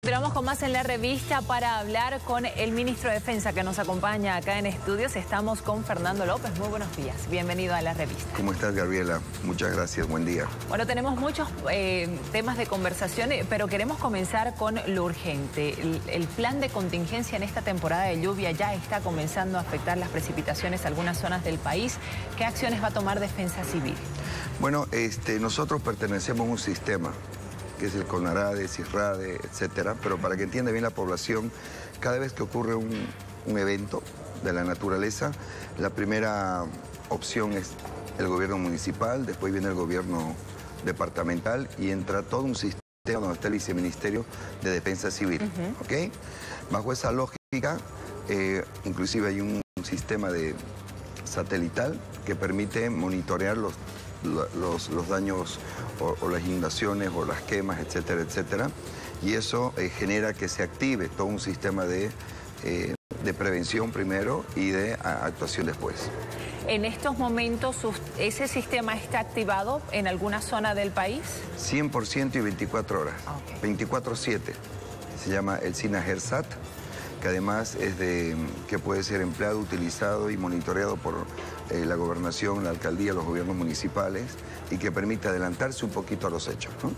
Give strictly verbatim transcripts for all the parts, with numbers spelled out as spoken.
Continuamos con más en la revista para hablar con el ministro de Defensa que nos acompaña acá en estudios. Estamos con Fernando López. Muy buenos días. Bienvenido a la revista. ¿Cómo estás, Gabriela? Muchas gracias. Buen día. Bueno, tenemos muchos eh, temas de conversación, pero queremos comenzar con lo urgente. El, el plan de contingencia en esta temporada de lluvia ya está comenzando a afectar las precipitaciones a algunas zonas del país. ¿Qué acciones va a tomar Defensa Civil? Bueno, este, nosotros pertenecemos a un sistema que es el CONARADE, CISRADE, etcétera, pero para que entienda bien la población, cada vez que ocurre un, un evento de la naturaleza, la primera opción es el gobierno municipal, después viene el gobierno departamental y entra todo un sistema donde está el viceministerio de Defensa Civil, uh-huh. ¿ok? Bajo esa lógica, eh, inclusive hay un, un sistema de satelital que permite monitorear los Los, los daños o, o las inundaciones o las quemas, etcétera, etcétera. Y eso eh, genera que se active todo un sistema de, eh, de prevención primero y de a, actuación después. ¿En estos momentos ese sistema está activado en alguna zona del país? cien por ciento y veinticuatro horas. Okay. veinticuatro siete. Se llama el SINAGERSAT, que además es de que puede ser empleado, utilizado y monitoreado por eh, la gobernación, la alcaldía, los gobiernos municipales y que permite adelantarse un poquito a los hechos, ¿no?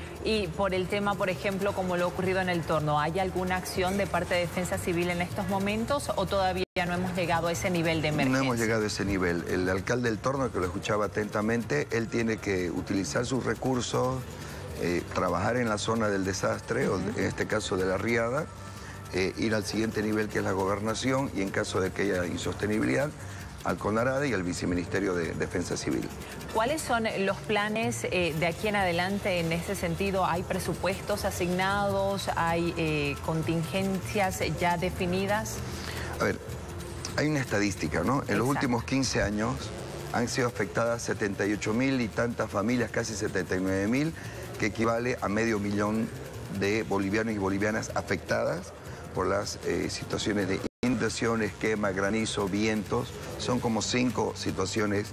Y por el tema, por ejemplo, como lo ocurrido en el Torno, ¿hay alguna acción de parte de Defensa Civil en estos momentos o todavía no hemos llegado a ese nivel de emergencia? No hemos llegado a ese nivel. El alcalde del Torno, que lo escuchaba atentamente, él tiene que utilizar sus recursos, eh, trabajar en la zona del desastre, uh-huh. o en este caso de la riada, Eh, ir al siguiente nivel que es la gobernación y en caso de que haya insostenibilidad al CONARADE y al Viceministerio de Defensa Civil. ¿Cuáles son los planes eh, de aquí en adelante en ese sentido? ¿Hay presupuestos asignados? ¿Hay eh, contingencias ya definidas? A ver, hay una estadística, ¿no? En Exacto. los últimos quince años han sido afectadas setenta y ocho mil y tantas familias, casi setenta y nueve mil, que equivale a medio millón de bolivianos y bolivianas afectadas por las eh, situaciones de inundaciones, quema, granizo, vientos. Son como cinco situaciones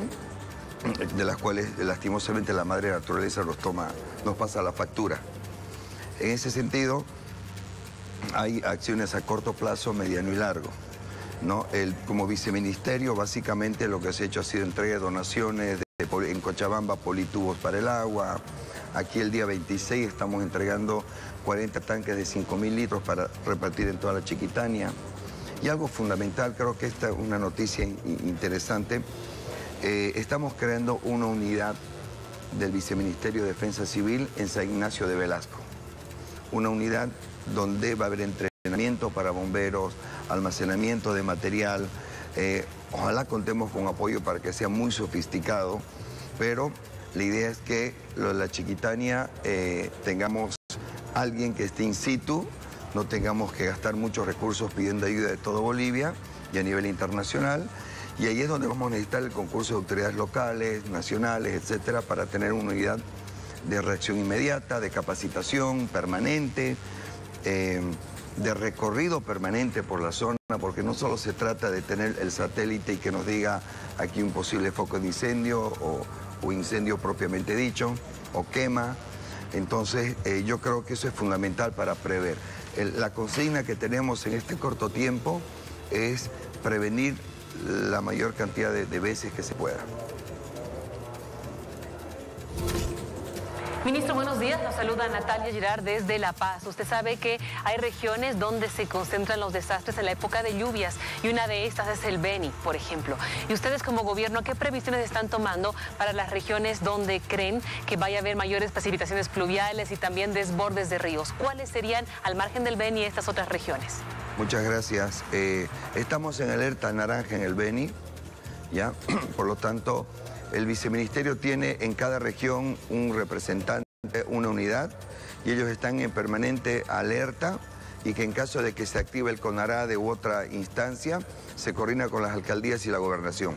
uh-huh. de las cuales lastimosamente la madre naturaleza nos toma, nos pasa la factura. En ese sentido, hay acciones a corto plazo, mediano y largo, ¿no? El, como viceministerio, básicamente lo que se ha hecho ha sido entrega de donaciones de, en Cochabamba, politubos para el agua. Aquí el día veintiséis estamos entregando cuarenta tanques de cinco mil litros para repartir en toda la Chiquitania. Y algo fundamental, creo que esta es una noticia interesante, eh, estamos creando una unidad del Viceministerio de Defensa Civil en San Ignacio de Velasco. Una unidad donde va a haber entrenamiento para bomberos, almacenamiento de material. Eh, ojalá contemos con apoyo para que sea muy sofisticado, pero la idea es que lo de la Chiquitania eh, tengamos alguien que esté in situ, no tengamos que gastar muchos recursos pidiendo ayuda de todo Bolivia y a nivel internacional. Y ahí es donde vamos a necesitar el concurso de autoridades locales, nacionales, etcétera, para tener una unidad de reacción inmediata, de capacitación permanente, eh, de recorrido permanente por la zona, porque no solo se trata de tener el satélite y que nos diga aquí un posible foco de incendio o, o incendio propiamente dicho, o quema. Entonces, eh, yo creo que eso es fundamental para prever. El, la consigna que tenemos en este corto tiempo es prevenir la mayor cantidad de, de veces que se pueda. Ministro, buenos días. Nos saluda Natalia Girard desde La Paz. Usted sabe que hay regiones donde se concentran los desastres en la época de lluvias y una de estas es el Beni, por ejemplo. Y ustedes como gobierno, ¿qué previsiones están tomando para las regiones donde creen que vaya a haber mayores precipitaciones pluviales y también desbordes de ríos? ¿Cuáles serían, al margen del Beni, estas otras regiones? Muchas gracias. Eh, estamos en alerta naranja en el Beni, ¿ya? Por lo tanto, el viceministerio tiene en cada región un representante, una unidad, y ellos están en permanente alerta y que en caso de que se active el CONARADE u otra instancia, se coordina con las alcaldías y la gobernación.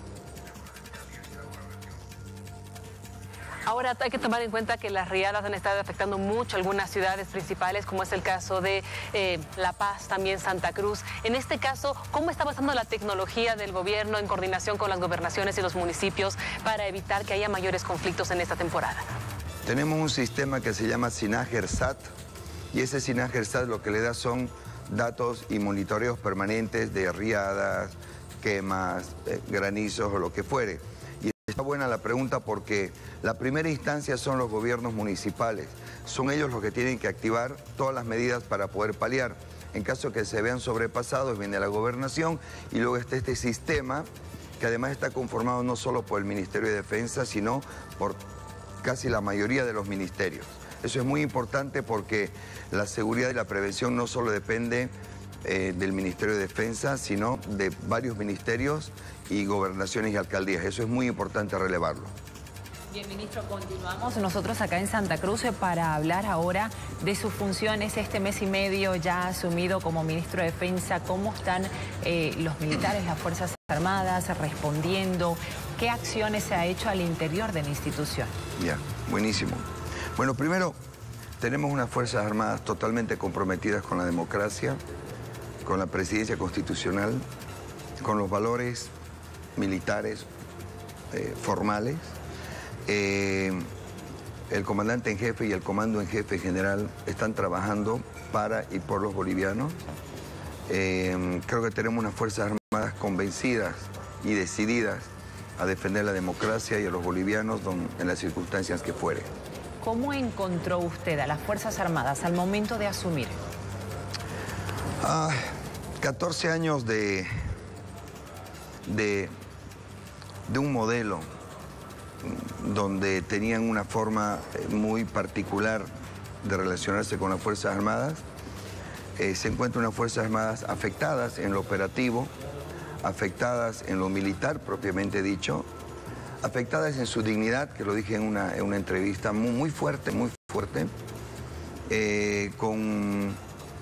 Ahora hay que tomar en cuenta que las riadas han estado afectando mucho algunas ciudades principales, como es el caso de eh, La Paz, también Santa Cruz. En este caso, ¿cómo está avanzando la tecnología del gobierno en coordinación con las gobernaciones y los municipios para evitar que haya mayores conflictos en esta temporada? Tenemos un sistema que se llama SINAGERSAT, Y ese SINAGERSAT lo que le da son datos y monitoreos permanentes de riadas, quemas, eh, granizos o lo que fuere. Y está buena la pregunta porque la primera instancia son los gobiernos municipales. Son ellos los que tienen que activar todas las medidas para poder paliar. En caso que se vean sobrepasados, viene la gobernación y luego está este sistema que además está conformado no solo por el Ministerio de Defensa, sino por casi la mayoría de los ministerios. Eso es muy importante porque la seguridad y la prevención no solo depende eh, del Ministerio de Defensa, sino de varios ministerios y gobernaciones y alcaldías. Eso es muy importante relevarlo. Bien, ministro, continuamos nosotros acá en Santa Cruz para hablar ahora de sus funciones este mes y medio ya asumido como ministro de Defensa. ¿Cómo están eh, los militares, las Fuerzas Armadas respondiendo? ¿Qué acciones se ha hecho al interior de la institución? Ya, buenísimo. Bueno, primero, tenemos unas Fuerzas Armadas totalmente comprometidas con la democracia, con la presidencia constitucional, con los valores militares eh, formales. Eh, el comandante en jefe y el comando en jefe general están trabajando para y por los bolivianos. Eh, creo que tenemos unas Fuerzas Armadas convencidas y decididas a defender la democracia y a los bolivianos don, en las circunstancias que fuere. ¿Cómo encontró usted a las Fuerzas Armadas al momento de asumir? Ah, catorce años de, de, de un modelo donde tenían una forma muy particular de relacionarse con las Fuerzas Armadas. Eh, se encuentran unas Fuerzas Armadas afectadas en lo operativo, afectadas en lo militar propiamente dicho, afectadas en su dignidad, que lo dije en una, en una entrevista muy, muy fuerte, muy fuerte, eh, con,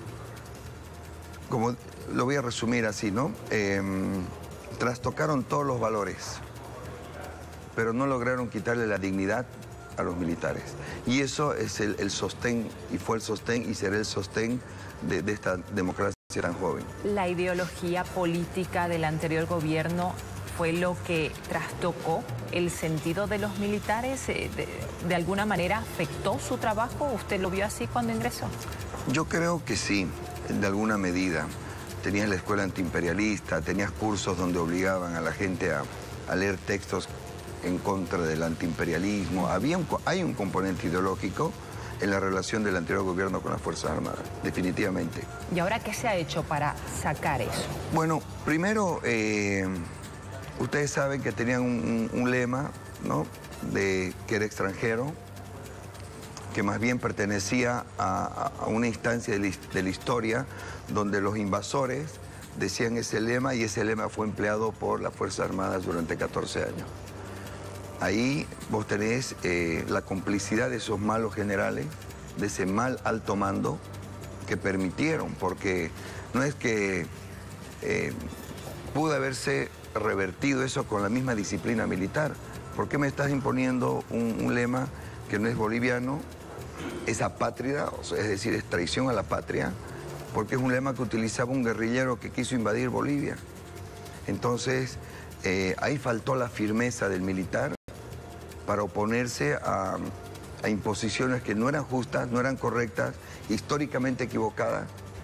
como lo voy a resumir así, ¿no? Eh, trastocaron todos los valores, pero no lograron quitarle la dignidad a los militares. Y eso es el, el sostén, y fue el sostén, y será el sostén de, de esta democracia tan joven. ¿La ideología política del anterior gobierno fue lo que trastocó el sentido de los militares? ¿De, de alguna manera afectó su trabajo? ¿Usted lo vio así cuando ingresó? Yo creo que sí, de alguna medida. Tenías la escuela antiimperialista, tenías cursos donde obligaban a la gente a, a leer textos en contra del antiimperialismo. Había un, hay un componente ideológico en la relación del anterior gobierno con las Fuerzas Armadas, definitivamente. ¿Y ahora qué se ha hecho para sacar eso? Bueno, primero, eh, ustedes saben que tenían un, un, un lema, ¿no?, de que era extranjero, que más bien pertenecía a, a una instancia de la, de la historia donde los invasores decían ese lema y ese lema fue empleado por las Fuerzas Armadas durante catorce años. Ahí vos tenés eh, la complicidad de esos malos generales, de ese mal alto mando que permitieron, porque no es que eh, pudo haberse revertido eso con la misma disciplina militar. ¿Por qué me estás imponiendo un, un lema que no es boliviano, es apátrida, o sea, es decir, es traición a la patria? Porque es un lema que utilizaba un guerrillero que quiso invadir Bolivia. Entonces, eh, ahí faltó la firmeza del militar para oponerse a, a imposiciones que no eran justas, no eran correctas, históricamente equivocadas,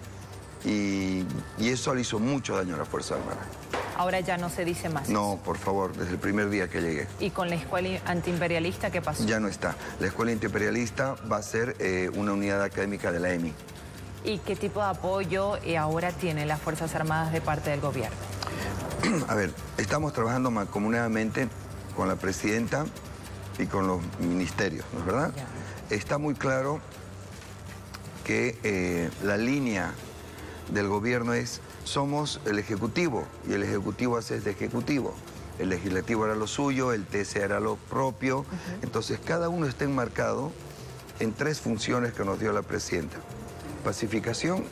y, y eso le hizo mucho daño a la Fuerza Armada. Ahora ya no se dice más. No, por favor, desde el primer día que llegué. ¿Y con la escuela antiimperialista qué pasó? Ya no está. La escuela antiimperialista va a ser eh, una unidad académica de la E M I. ¿Y qué tipo de apoyo eh, ahora tienen las Fuerzas Armadas de parte del gobierno? A ver, estamos trabajando mancomunadamente con la presidenta y con los ministerios, ¿no es verdad? Ya. Está muy claro que eh, la línea del gobierno es, somos el Ejecutivo, y el Ejecutivo hace de Ejecutivo. El Legislativo hará lo suyo, el T C hará lo propio. Uh-huh. Entonces, cada uno está enmarcado en tres funciones que nos dio la presidenta: pacificación,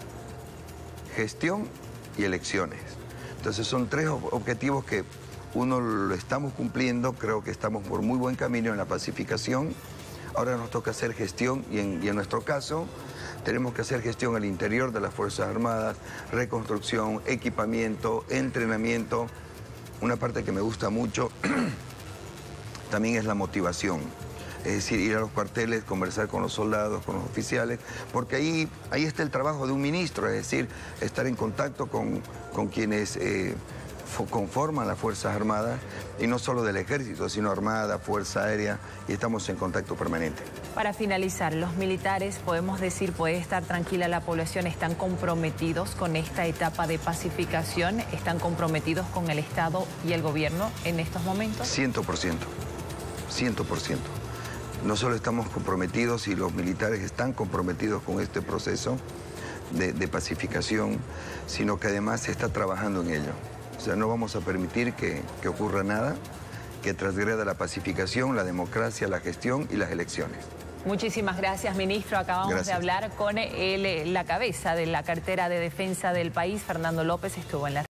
gestión y elecciones. Entonces, son tres objetivos que uno lo estamos cumpliendo. Creo que estamos por muy buen camino en la pacificación. Ahora nos toca hacer gestión y en, y en nuestro caso tenemos que hacer gestión al interior de las Fuerzas Armadas, reconstrucción, equipamiento, entrenamiento. Una parte que me gusta mucho también es la motivación. es decir, ir a los cuarteles, conversar con los soldados, con los oficiales, porque ahí, ahí está el trabajo de un ministro, es decir, estar en contacto con, con quienes eh, conforman las Fuerzas Armadas, y no solo del Ejército, sino Armada, Fuerza Aérea, y estamos en contacto permanente. Para finalizar, los militares, podemos decir, puede estar tranquila la población, están comprometidos con esta etapa de pacificación, están comprometidos con el Estado y el gobierno en estos momentos. Ciento por ciento, ciento por ciento. No solo estamos comprometidos y los militares están comprometidos con este proceso de, de pacificación, sino que además se está trabajando en ello. O sea, no vamos a permitir que, que ocurra nada que transgreda la pacificación, la democracia, la gestión y las elecciones. Muchísimas gracias, ministro. Acabamos gracias. de hablar con el, la cabeza de la cartera de defensa del país, Fernando López, estuvo en la